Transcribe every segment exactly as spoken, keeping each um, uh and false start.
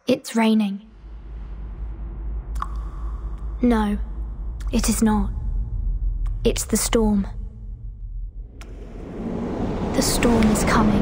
It's raining. No, it is not. It's the storm. The storm is coming.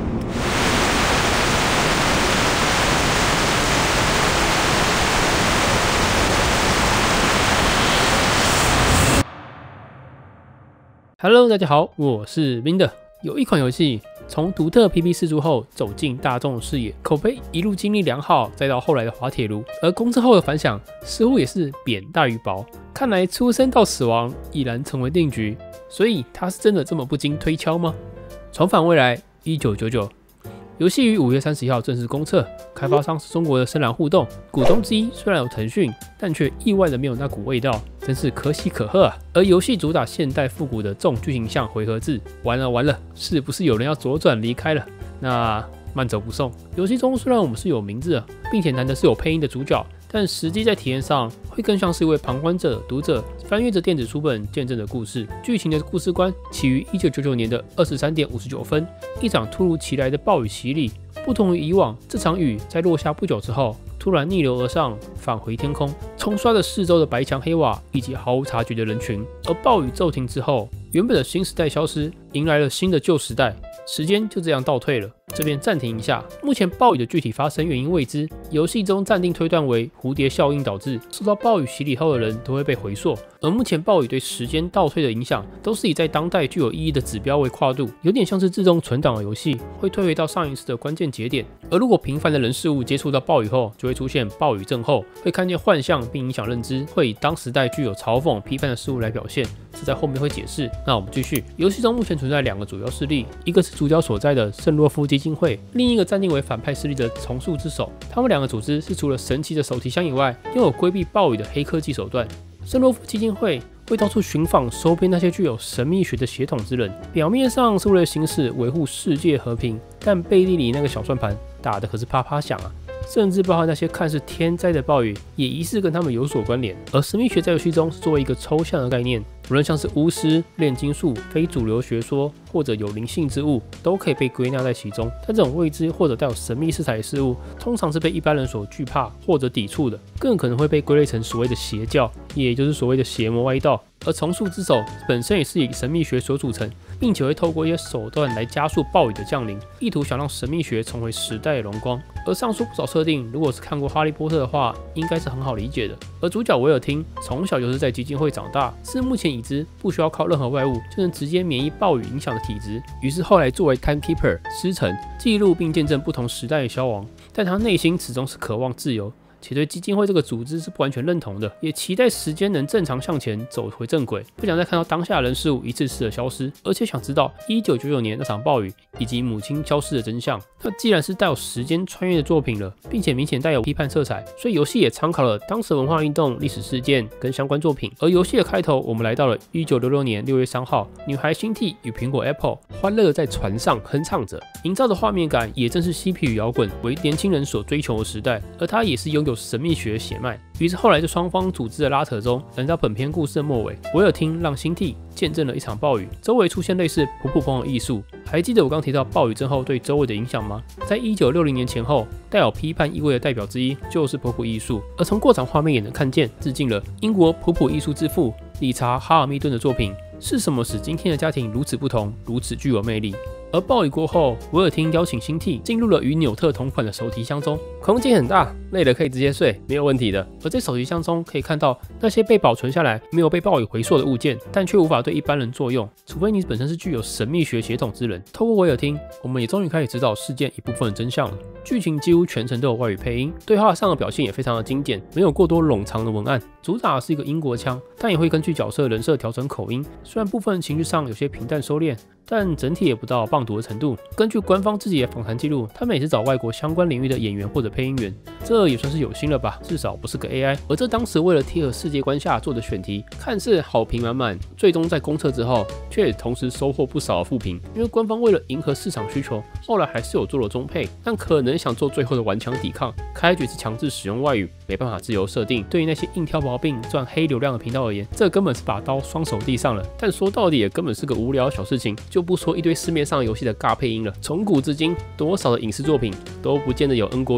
Hello， 大家好，我是 Vinder。有一款游戏从独特 P V 释出后走进大众视野，口碑一路经历良好，再到后来的滑铁卢，而公测后的反响似乎也是扁大于薄。看来出生到死亡已然成为定局，所以它是真的这么不经推敲吗？重返未来一九九九，游戏于五月三十一号正式公测，开发商是中国的深蓝互动，股东之一虽然有腾讯，但却意外的没有那股味道，真是可喜可贺啊！而游戏主打现代复古的重剧情向回合制，完了完了，是不是有人要左转离开了？那慢走不送。游戏中虽然我们是有名字的，并且难得是有配音的主角，但实际在体验上会更像是一位旁观者、读者翻阅着电子书本见证的故事。剧情的故事观起于一九九九年的二十三点五十九分，一场突如其来的暴雨洗礼。不同于以往，这场雨在落下不久之后，突然逆流而上，返回天空，冲刷着四周的白墙黑瓦以及毫无察觉的人群。而暴雨骤停之后，原本的新时代消失，迎来了新的旧时代，时间就这样倒退了。这边暂停一下，目前暴雨的具体发生原因未知，游戏中暂定推断为蝴蝶效应导致受到暴雨洗礼后的人都会被回溯。而目前暴雨对时间倒退的影响，都是以在当代具有意义的指标为跨度，有点像是自动存档的游戏，会退回到上一次的关键节点。而如果频繁的人事物接触到暴雨后，就会出现暴雨症候，会看见幻象并影响认知，会以当时代具有嘲讽、批判的事物来表现，这在后面会解释。那我们继续，游戏中目前存在两个主要势力，一个是主角所在的圣洛夫基金会，另一个暂定为反派势力的重塑之手。他们两个组织是除了神奇的手提箱以外，拥有规避暴雨的黑科技手段。圣洛夫基金会会到处寻访收编那些具有神秘学的血统之人，表面上是为了行使维护世界和平，但背地里那个小算盘打的可是啪啪响啊！甚至包含那些看似天灾的暴雨，也疑似跟他们有所关联。而神秘学在游戏中是作为一个抽象的概念，无论像是巫师、炼金术、非主流学说，或者有灵性之物，都可以被归纳在其中。但这种未知或者带有神秘色彩的事物，通常是被一般人所惧怕或者抵触的，更可能会被归类成所谓的邪教，也就是所谓的邪魔歪道。而重塑之手本身也是以神秘学所组成，并且会透过一些手段来加速暴雨的降临，意图想让神秘学重回时代的荣光。而上述不少设定，如果是看过哈利波特的话，应该是很好理解的。而主角维尔汀从小就是在基金会长大，是目前已知不需要靠任何外物就能直接免疫暴雨影响的体质。于是后来作为 Timekeeper 师承，记录并见证不同时代的消亡，但他内心始终是渴望自由，且对基金会这个组织是不完全认同的，也期待时间能正常向前走回正轨，不想再看到当下人事物一次次的消失，而且想知道一九九九年那场暴雨以及母亲消失的真相。那既然是带有时间穿越的作品了，并且明显带有批判色彩，所以游戏也参考了当时文化运动、历史事件跟相关作品。而游戏的开头，我们来到了一九六六年六月三号，女孩辛蒂与苹果 Apple 欢乐在船上哼唱着，营造的画面感也正是嬉皮与摇滚为年轻人所追求的时代，而她也是拥有神秘学血脉。于是后来在双方组织的拉扯中，来到本片故事的末尾，维尔汀让辛蒂见证了一场暴雨，周围出现类似普普风的艺术。还记得我刚提到暴雨症候对周围的影响吗？在一九六零年前后，带有批判意味的代表之一就是普普艺术，而从过场画面也能看见，致敬了英国普普艺术之父理查·哈尔密顿的作品。是什么使今天的家庭如此不同，如此具有魅力？而暴雨过后，维尔汀邀请辛蒂进入了与纽特同款的手提箱中，空间很大，累了可以直接睡，没有问题的。而在手提箱中可以看到那些被保存下来、没有被暴雨回溯的物件，但却无法对一般人作用，除非你本身是具有神秘学血统之人。透过维尔汀，我们也终于开始知道事件一部分的真相了。剧情几乎全程都有外语配音，对话上的表现也非常的精简，没有过多冗长的文案。主打是一个英国腔，但也会根据角色人设调整口音。虽然部分情绪上有些平淡收敛，但整体也不到棒读的程度。根据官方自己的访谈记录，他们也是找外国相关领域的演员或者配音员，这也算是有心了吧，至少不是个 A I。而这当时为了贴合世界观下做的选题，看似好评满满，最终在公测之后，却同时收获不少的负评。因为官方为了迎合市场需求，后来还是有做了中配，但可能想做最后的顽强抵抗，开局是强制使用外语，没办法自由设定。对于那些硬挑毛病赚黑流量的频道而言，这根本是把刀双手递上了。但说到底也根本是个无聊小事情，就不说一堆市面上游戏的尬配音了。从古至今，多少的影视作品都不见得有 N 国语音，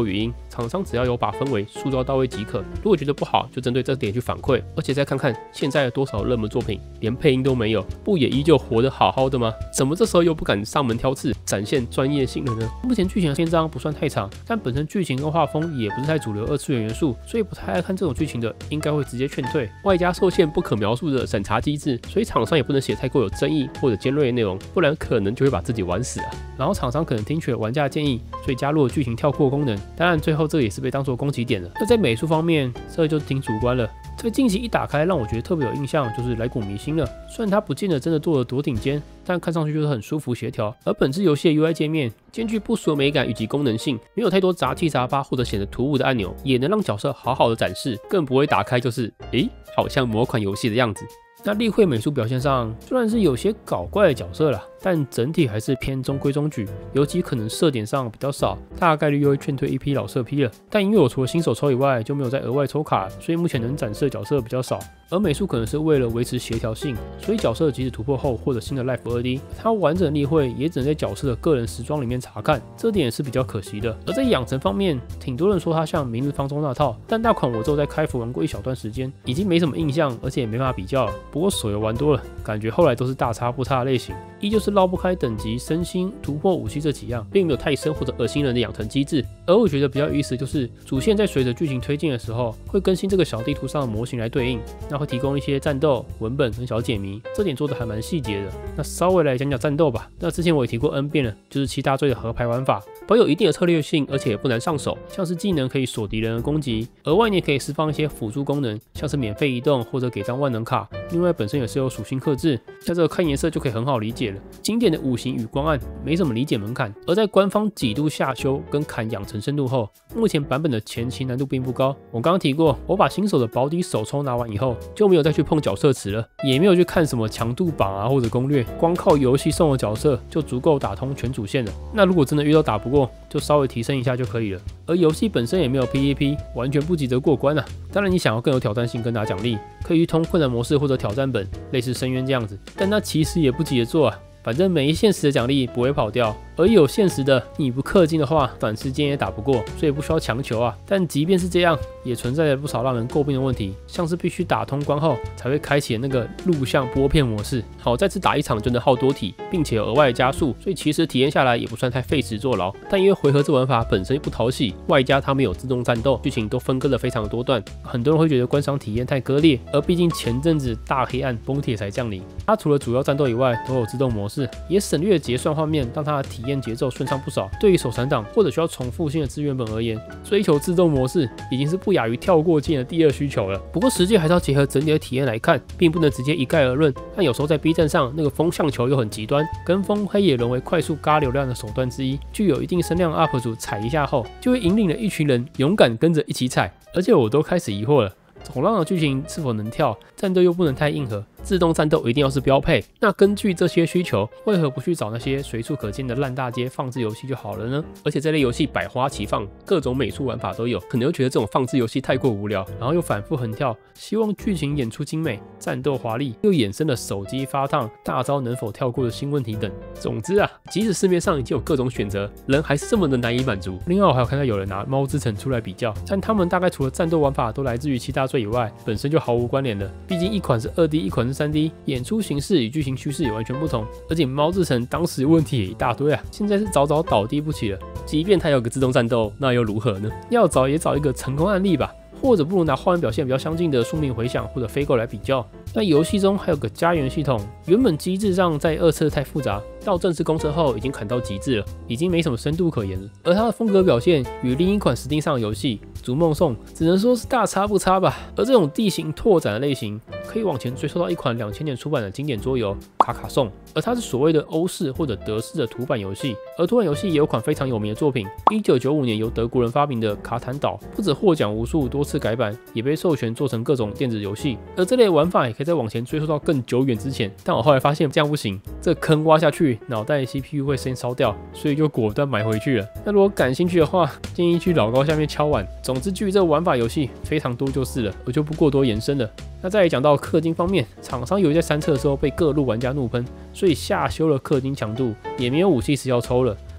厂商只要有把氛围塑造到位即可。如果觉得不好，就针对这点去反馈。而且再看看现在有多少热门作品连配音都没有，不也依旧活得好好的吗？怎么这时候又不敢上门挑刺，展现专业性了呢？目前剧情的篇章不算太长，但本身剧情跟画风也不是太主流二次元元素，所以不太爱看这种剧情的，应该会直接劝退。外加受限不可描述的审查机制，所以厂商也不能写太过有争议或者尖锐的内容，不然可能就会把自己玩死啊。然后厂商可能听取了玩家的建议，所以加入了剧情跳过功能。当然最后这个也是被当作攻击点了。那在美术方面，这就挺主观了。这个近期一打开，让我觉得特别有印象，就是来古迷星了。虽然它不见得真的做得多顶尖，但看上去就是很舒服协调。而本次游戏的 U I 界面兼具不俗的美感以及功能性，没有太多杂七杂八或者显得突兀的按钮，也能让角色好好的展示，更不会打开就是诶，好像某款游戏的样子。那立绘美术表现上，虽然是有些搞怪的角色啦，但整体还是偏中规中矩，尤其可能射点上比较少，大概率又会劝退一批老色批了。但因为我除了新手抽以外，就没有再额外抽卡，所以目前能展示的角色比较少。而美术可能是为了维持协调性，所以角色即使突破后获得新的 Life 二 D， 它完整立绘也只能在角色的个人时装里面查看，这点也是比较可惜的。而在养成方面，挺多人说它像明日方舟那套，但那款我之后在开服玩过一小段时间，已经没什么印象，而且也没办法比较了。不过手游玩多了，感觉后来都是大差不差的类型，依旧是绕不开等级、身心、突破武器这几样，并没有太深或者恶心人的养成机制。而我觉得比较有意思的就是主线在随着剧情推进的时候，会更新这个小地图上的模型来对应，那会提供一些战斗文本跟小解谜，这点做的还蛮细节的。那稍微来讲讲战斗吧。那之前我也提过 N 遍了，就是七大罪的合牌玩法，保有一定的策略性，而且也不难上手。像是技能可以锁敌人的攻击，额外你也可以释放一些辅助功能，像是免费移动或者给张万能卡。另外本身也是有属性克制，像这个看颜色就可以很好理解了。经典的五行与光暗没什么理解门槛，而在官方几度下修跟砍养成深度后，目前版本的前期难度并不高。我刚刚提过，我把新手的保底手抽拿完以后，就没有再去碰角色池了，也没有去看什么强度榜啊或者攻略，光靠游戏送的角色就足够打通全主线了。那如果真的遇到打不过，就稍微提升一下就可以了。而游戏本身也没有 P V P， 完全不急着过关啊。当然你想要更有挑战性跟拿奖励，可以去通困难模式或者挑战本，类似深渊这样子，但那其实也不急着做啊。反正没现实的奖励不会跑掉，而有现实的，你不氪金的话，短时间也打不过，所以不需要强求啊。但即便是这样，也存在着不少让人诟病的问题，像是必须打通关后才会开启的那个录像拨片模式。好，再次打一场就能耗多体，并且有额外的加速，所以其实体验下来也不算太费时坐牢。但因为回合制玩法本身不讨喜，外加它没有自动战斗，剧情都分割得非常多段，很多人会觉得观赏体验太割裂。而毕竟前阵子大黑暗崩铁才降临，它除了主要战斗以外，都有自动模式，也省略了结算画面，让它的体验节奏顺畅不少。对于手残党或者需要重复性的资源本而言，追求自动模式已经是不亚于跳过键的第二需求了。不过实际还是要结合整体的体验来看，并不能直接一概而论。但有时候在 B 站上那个风向球又很极端，跟风黑也沦为快速嘎流量的手段之一。具有一定声量 U P 主踩一下后，就会引领了一群人勇敢跟着一起踩。而且我都开始疑惑了，总浪的剧情是否能跳，战斗又不能太硬核，自动战斗一定要是标配。那根据这些需求，为何不去找那些随处可见的烂大街放置游戏就好了呢？而且这类游戏百花齐放，各种美术玩法都有，可能又觉得这种放置游戏太过无聊，然后又反复横跳，希望剧情演出精美，战斗华丽，又衍生了手机发烫、大招能否跳过的新问题等。总之啊，即使市面上已经有各种选择，人还是这么的难以满足。另外我还有看到有人拿猫之城出来比较，但他们大概除了战斗玩法都来自于七大罪以外，本身就毫无关联了。毕竟一款是 二 D， 一款是三 D， 演出形式与剧情趋势也完全不同。而且猫之城当时问题也一大堆啊，现在是早早倒地不起了。即便它有个自动战斗，那又如何呢？要找也找一个成功案例吧。或者不如拿画面表现比较相近的宿命回响或者飞购来比较。那游戏中还有个家园系统，原本机制上在二测太复杂，到正式公测后已经砍到极致了，已经没什么深度可言了。而它的风格表现与另一款Steam上的游戏《逐梦颂》只能说是大差不差吧。而这种地形拓展的类型，可以往前追溯到一款两千年出版的经典桌游《卡卡颂》，而它是所谓的欧式或者德式的图版游戏。而图版游戏也有款非常有名的作品，一九九五年由德国人发明的《卡坦岛》，不止获奖无数，多次改版，也被授权做成各种电子游戏。而这类玩法也可以再往前追溯到更久远之前，但我后来发现这样不行，这坑挖下去，脑袋 C P U 会先烧掉，所以就果断买回去了。那如果感兴趣的话，建议去老高下面敲碗。总之，基于这个玩法游戏非常多就是了，我就不过多延伸了。那再来讲到氪金方面，厂商由于在三测的时候被各路玩家怒喷，所以下修了氪金强度，也没有武器时要抽了。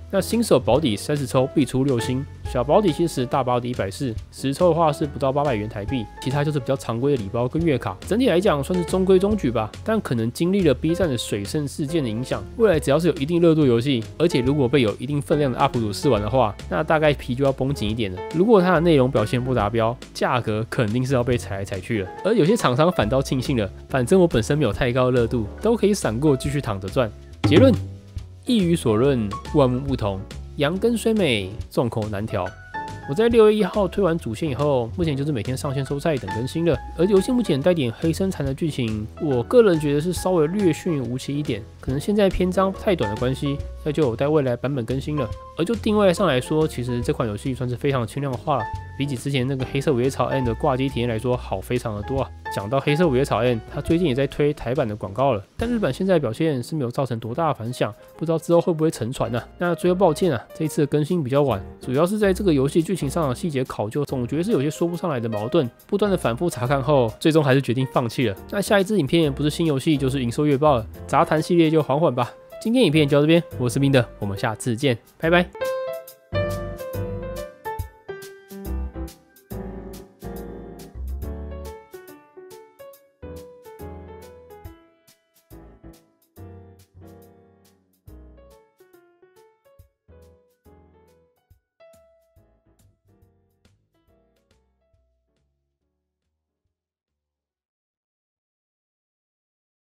那新手保底三十抽必出六星，小保底七十，大保底一百四，十抽的话是不到八百元台币，其他就是比较常规的礼包跟月卡。整体来讲算是中规中矩吧，但可能经历了 B 站的水圣事件的影响，未来只要是有一定热度游戏，而且如果被有一定分量的 U P 主试玩的话，那大概皮就要绷紧一点了。如果它的内容表现不达标，价格肯定是要被踩来踩去了。而有些厂商反倒庆幸了，反正我本身没有太高的热度，都可以闪过继续躺着赚。结论：一语所论，万物不同。羊羹虽美，众口难调。我在六月一号推完主线以后，目前就是每天上线收菜等更新了。而游戏目前带点黑生残的剧情，我个人觉得是稍微略逊无奇一点，可能现在篇章太短的关系，那就有待未来版本更新了。而就定位上来说，其实这款游戏算是非常轻量化了，比起之前那个黑色五叶草 N 的挂机体验来说，好非常的多啊。讲到黑色五叶草 N， 它最近也在推台版的广告了，但日版现在表现是没有造成多大的反响，不知道之后会不会沉传呢、啊？那最后抱歉啊，这一次的更新比较晚，主要是在这个游戏剧情上的细节考究，总觉得是有些说不上来的矛盾，不断的反复查看后，最终还是决定放弃了。那下一支影片不是新游戏就是营收月报了，杂谈系列就缓缓吧。今天影片就到这边，我是冰的，我们下次见，拜拜。